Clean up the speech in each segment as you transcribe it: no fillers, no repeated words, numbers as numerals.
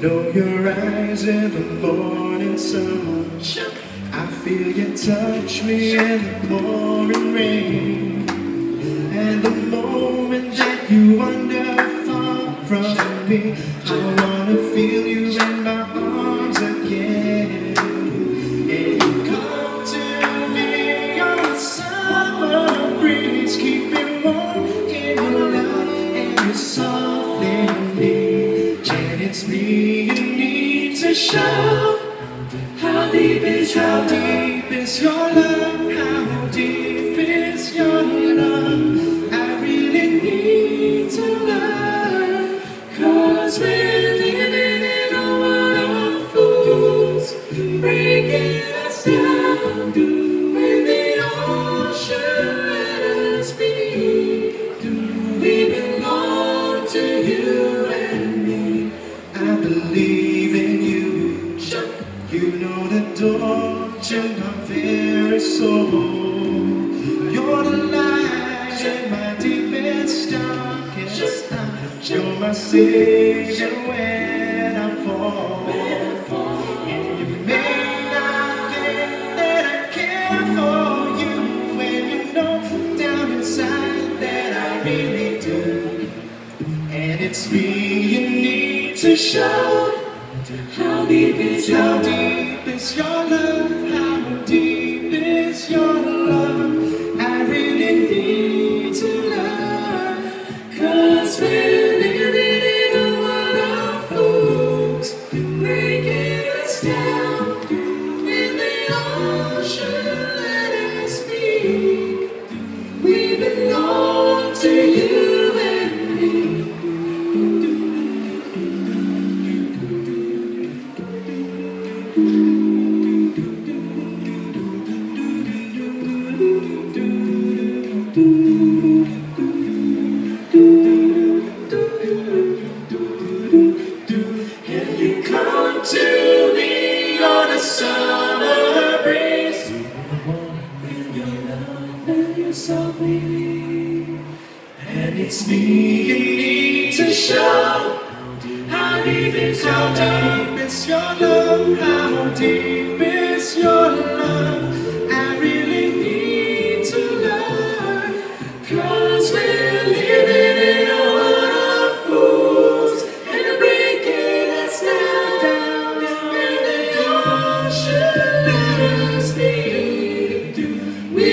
know your eyes in the morning sun. I feel you touch me in the pouring rain. And the moment that you wander far from me, I wanna feel you in my arms again. And you come to me on the summer breeze, keep me warm in your love and your softly me. And it's me you need to show. How deep is your love? How deep is your love? I really need to learn, 'cause we're living in a world of fools, breaking us down. When the ocean let us be, we belong to you and me. I believe in you. You know the door to my very soul. You're the light in my deepest, darkest night. You're my savior when I fall. And you may not get that I care for you, when you know down inside that I really do. And it's me you need to show. How deep is your love? How deep is your love? I really need to learn, 'cause we're living in a world of fools, breaking us down. When the ocean let us be, we belong to you and me. And you come to me on a summer breeze, with your love and your softly. And it's me you need to show. How deep is your love? How deep is your love? I really need to learn, 'cause we're living in a world of fools, and they're breaking us down. When the ocean let us be, we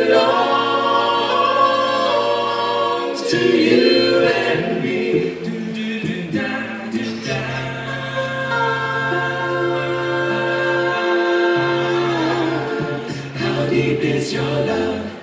belong to you and me. How deep is your love?